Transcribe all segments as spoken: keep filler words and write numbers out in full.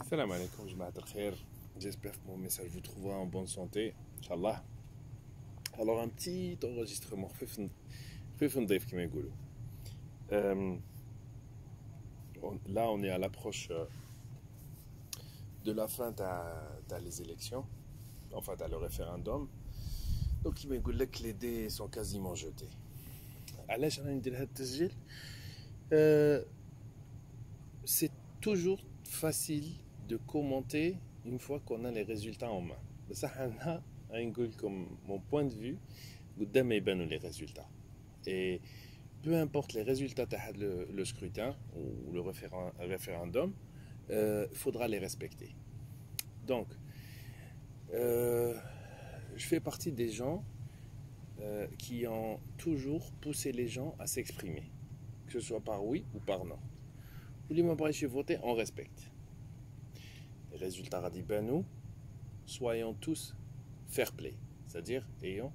Salam alaikum, Jamaat al-Khair. J'espère que mon message vous trouvera en bonne santé, Inch'Allah. Alors, un petit enregistrement, euh, là, on est à l'approche de la fin des élections, enfin, dans le référendum. Donc, il m'a dit que les dés sont quasiment jetés. علاش راني ندير هذا التسجيل؟ C'est toujours facile de commenter une fois qu'on a les résultats en main. Ça, comme mon point de vue, قدام يبانوا les résultats. Et peu importe les résultats de le scrutin ou le référendum, il euh, faudra les respecter. Donc, euh, je fais partie des gens euh, qui ont toujours poussé les gens à s'exprimer, que ce soit par oui ou par non. Vous voulez m'empêcher de voter, on respecte. Les résultats radibans, soyons tous fair play, c'est-à-dire ayons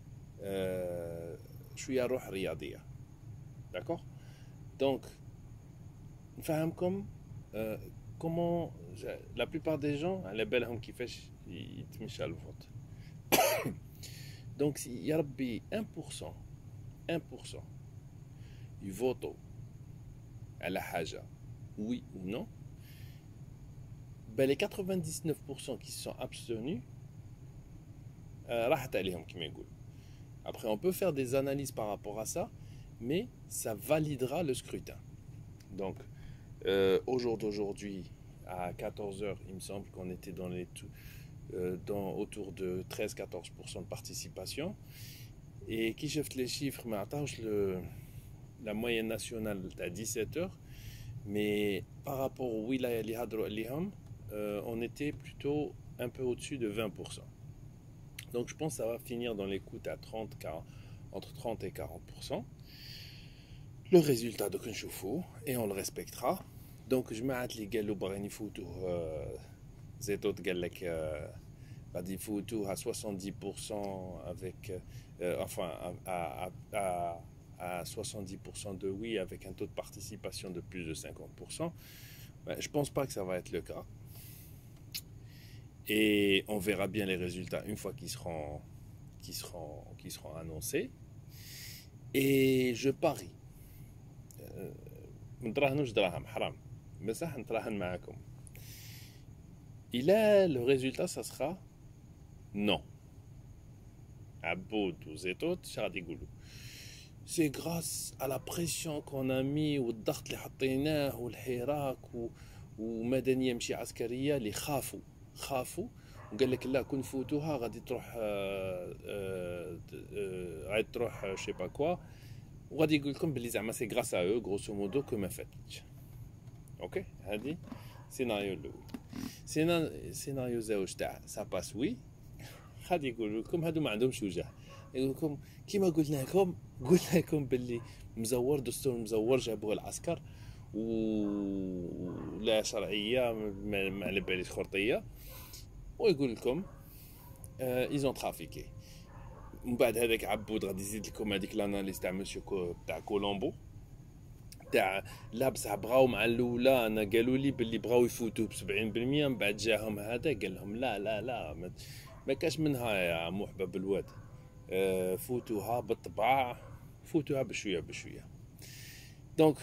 شوية روح رياضية. D'accord? Donc, comme euh, comment la plupart des gens, les belles hommes qui font, ils te le vote. Donc, il y a un pour cent, un pour cent, ils votent à la haja, oui ou non. Ben, les quatre-vingt-dix-neuf pour cent qui se sont abstenus, راحت عليهم كما يقول. Après, on peut faire des analyses par rapport à ça, mais ça validera le scrutin. Donc, euh, au jour d'aujourd'hui, à quatorze heures, il me semble qu'on était dans les, euh, dans, autour de treize à quatorze pour cent de participation. Et qui cheffe les chiffres, le, la moyenne nationale est à dix-sept heures, mais par rapport au wilaya li hadro aliham, on était plutôt un peu au-dessus de vingt pour cent. Donc je pense que ça va finir dans l'écoute à trente, quarante, entre trente et quarante pour cent. Le résultat de Kunchoufou, et on le respectera. Donc je m'arrête les gars, le photo, Zetot Galek, des photos à soixante-dix pour cent avec, euh, enfin à, à, à, à soixante-dix pour cent de oui, avec un taux de participation de plus de cinquante pour cent. Ben, je pense pas que ça va être le cas. Et on verra bien les résultats une fois qu'ils seront, qu'ils seront, qu'ils seront annoncés. Et je parie. Il a le résultat, ça sera non. C'est grâce à la pression qu'on a mis au ضغط اللي حطيناه والحراك ومدنيه يمشي عسكريه اللي خافوا خافوا وقال لك لا كون فوتوها غادي تروح غادي تروح شي با كوا وغادي يقول لكم بلي زعما سي غراس ا او غروسو مودو كو ما فاتش. اوكي هذه سيناريو الاول. سيناريو زوج تاع سا باس وي غادي يقول لكم هادو ما عندهمش وجه. يقول لكم كيما قلنا لكم قلنا لكم باللي مزور دستور مزور جابوه العسكر ولا شرعيه ما على باليش خرطيه ويقول لكم ils ont trafiqué. من بعد هذاك عبود غادي يزيد لكم هذيك لاناليز تاع مسيو تاع كولومبو تاع لا بصح بغاو مع الاولى انا قالوا لي باللي بغاو يفوتوا ب سبعين بالمية من بعد جاهم هذا قال لهم لا لا لا ما, ما كاش منها يا محبب الواد. فوتوها بالطبع فوتوها بشويه بشويه. Donc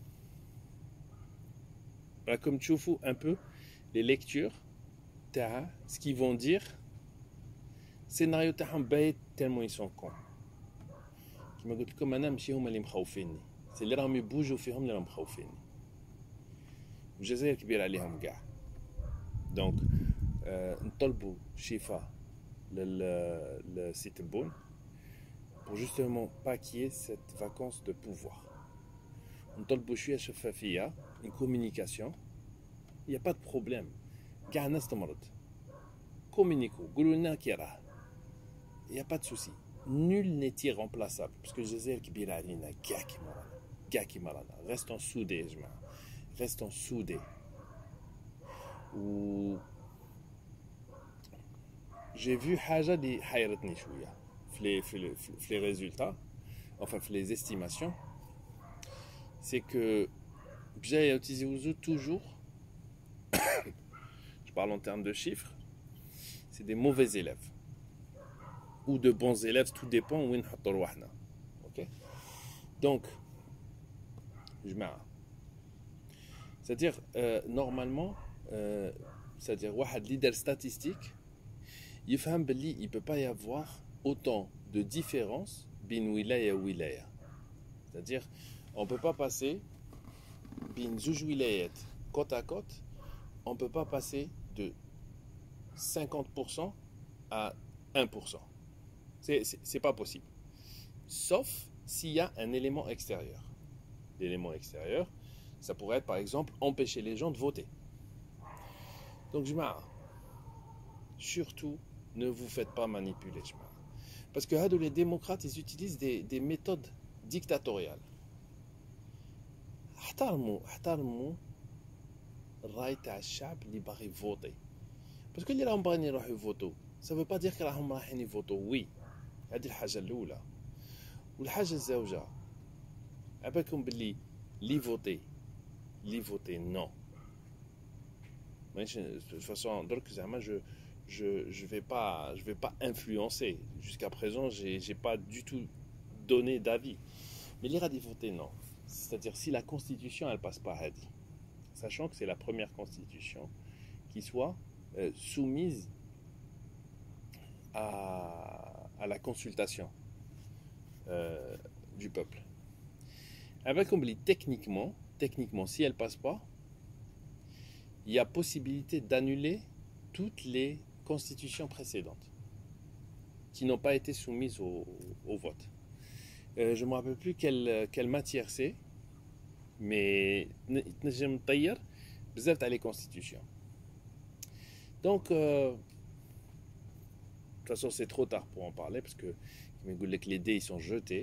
comme تشوفوا un peu les lectures تاع ce qu'ils vont dire. السيناريو تاعهم بايت تالمو يسون كون. كيما قلت لكم انا ماشي هما اللي مخوفيني، سي اللي راهم يبوجوا فيهم اللي راهم مخوفيني. والجزائر كبير عليهم كاع. دونك euh, نطلبوا شفاء للسي تبون pour justement pas qu'il y ait cette vacance de pouvoir. نطلبوا شويه شفافيه، une communication. Il n'y a pas de problème. كاع الناس تمرض. Communiquons, قولوا لنا كي راه. Il n'y a pas de souci. Nul n'est irremplaçable. Parce que Jésus كبير علينا كاع كيما رانا. كاع كيما رانا. Restons soudés يا جماعة. Restons soudés. و j'ai vu حاجة اللي حيرتني شوية في les في les في les résultats, enfin في les estimations. C'est que بجاي يوتيزيوزو toujours je parle en termes de chiffres, c'est des mauvais élèves. Ou de bons élèves, tout dépend où on est. Ok? Donc, je mets. C'est-à-dire, euh, normalement, euh, c'est-à-dire, un leader statistique, il ne peut pas y avoir autant de différences bin wilaya et wilaya. C'est-à-dire, on ne peut pas passer bin zouj wilayat côte à côte, on ne peut pas passer de cinquante pour cent à un pour cent. C'est, c'est, c'est pas possible. Sauf s'il y a un élément extérieur. L'élément extérieur, ça pourrait être par exemple empêcher les gens de voter. Donc, je m'arrête. Surtout, ne vous faites pas manipuler. Je m'arrête. Parce que les démocrates, ils utilisent des, des méthodes dictatoriales. احترموا احترموا الراي تاع الشعب اللي باغي يفوتي باسكو اللي راهم باغيين يروحوا يفوتوا ça veut pas dire que راهم رايحين يفوتوا وي هذه الحاجه الاولى والحاجه الزوجه عبالكم باللي لي فوتي لي فوتي نو ماشي de toute façon درك زعما je je je vais pas je vais pas influencer jusqu'à présent j'ai j'ai pas du tout donné d'avis mais les radis voter non. C'est-à-dire si la constitution elle passe pas Hadi, sachant que c'est la première constitution qui soit euh, soumise à, à la consultation euh, du peuple. Avec comme techniquement, techniquement, si elle passe pas, il y a possibilité d'annuler toutes les constitutions précédentes qui n'ont pas été soumises au, au vote. Euh, je ne me rappelle plus quelle, quelle matière c'est, mais j'aime tailler bzaf t'a les constitutions. Donc, euh, de toute façon, c'est trop tard pour en parler parce que les dés ils sont jetés.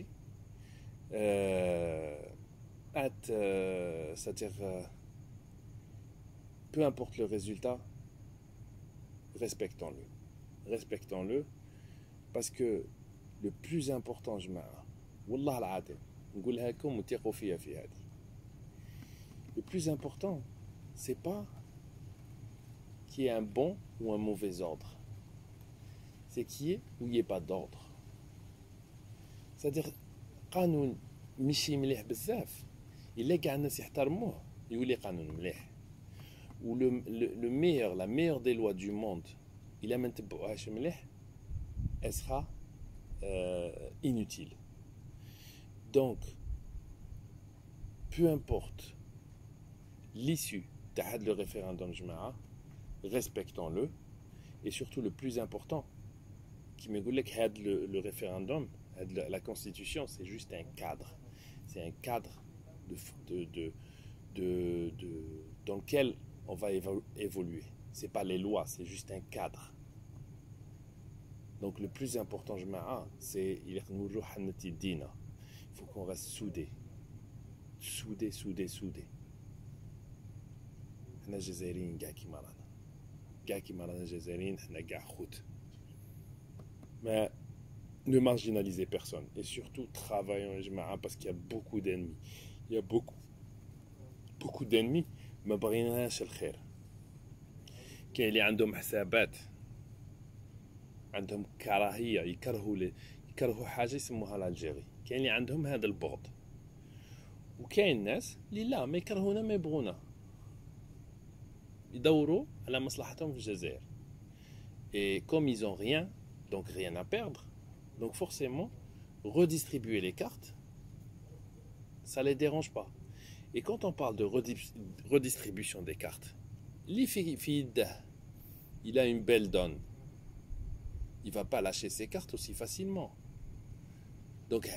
Euh, at, euh, c'est-à-dire, euh, peu importe le résultat, respectons-le. Respectons-le parce que le plus important, je m'arrête. والله العظيم نقولها لكم وثقوا فيا في هذه. Le plus important, c'est pas qu'il y ait un bon ou un mauvais ordre. C'est qu'il y ait ou il n'y ait pas d'ordre. C'est-à-dire, قانون مشي مليح بزاف إلا كاع الناس يحترموه يولي قانون مليح. Ou le, le, le meilleur, la meilleure des lois du monde, إلا ما نتبعوهاش مليح, elle sera euh, inutile. Donc, peu importe l'issue de le référendum Jma'a, respectons-le. Et surtout, le plus important, qui me dit que le, le référendum, la constitution, c'est juste un cadre. C'est un cadre de, de, de, de, de, dans lequel on va évoluer. Ce n'est pas les lois, c'est juste un cadre. Donc, le plus important, Jma'a, c'est il faut qu'on reste soudés. Soudés, soudés, soudés. احنا جزائريين كاع كيما رانا كاع كيما رانا جزائريين احنا كاع خوت. Mais ne marginalisez personne et surtout travaillons جماعة parce qu'il y a beaucoup d'ennemis. Il y a beaucoup beaucoup d'ennemis ما بغيناش الخير. كاين اللي عندهم حسابات عندهم كراهية يكرهوا يكرهوا حاجة يسموها الجزائر. كاين اللي عندهم هذا البغض وكاين الناس اللي لا ما يكرهونا ما يبغونا يدوروا على مصلحتهم في الجزائر. Et comme ils n'ont rien, donc rien à perdre, donc forcément, redistribuer les cartes, ça ne les dérange pas. Et quand on parle de redistribution des cartes, l'Ifid, il a une belle donne. Il ne va pas lâcher ses cartes aussi facilement. Donc,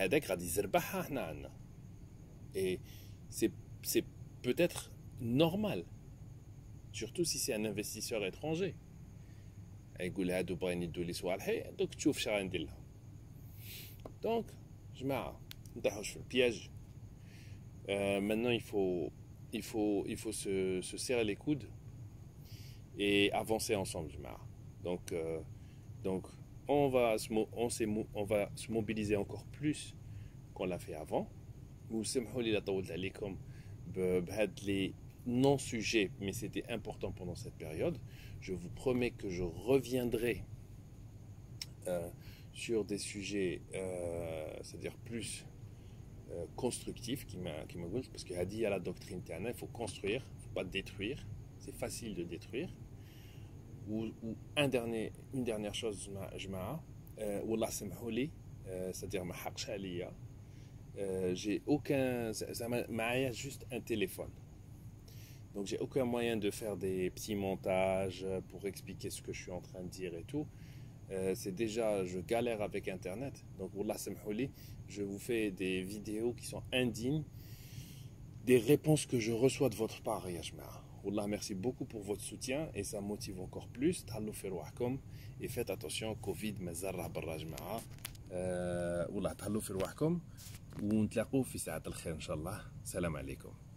et c'est, c'est peut-être normal. Surtout si c'est un investisseur étranger. Donc, je m'arrête. Piège. Euh, maintenant, il faut, il faut, il faut se, se serrer les coudes et avancer ensemble. Je m'arrête. Donc, euh, donc, on va, se, on, on va se mobiliser encore plus qu'on l'a fait avant. Vous savez, les non-sujet, mais c'était important pendant cette période. Je vous promets que je reviendrai euh, sur des sujets, euh, c'est-à-dire plus euh, constructifs, qui m'a qui m'a parce qu'il a dit à la doctrine Tana, il faut construire, il ne faut pas détruire. C'est facile de détruire. Ou, ou un dernier, une dernière chose, je m'a, Wallah samhouli, c'est-à-dire ma haqsh aliya. J'ai aucun, ça m'a juste un téléphone. Donc j'ai aucun moyen de faire des petits montages pour expliquer ce que je suis en train de dire et tout. Euh, c'est déjà, je galère avec Internet. Donc, Wallah samhouli, je vous fais des vidéos qui sont indignes des réponses que je reçois de votre part, ya jma'a. Wallah, merci beaucoup pour votre soutien et ça motive encore plus. Tahallou fi rouahkom et faites attention, Covid mazal rah barra jma'a. Wallah, tahallou fi rouahkom ونتلاقوا في ساعة الخير إن شاء الله. سلام عليكم.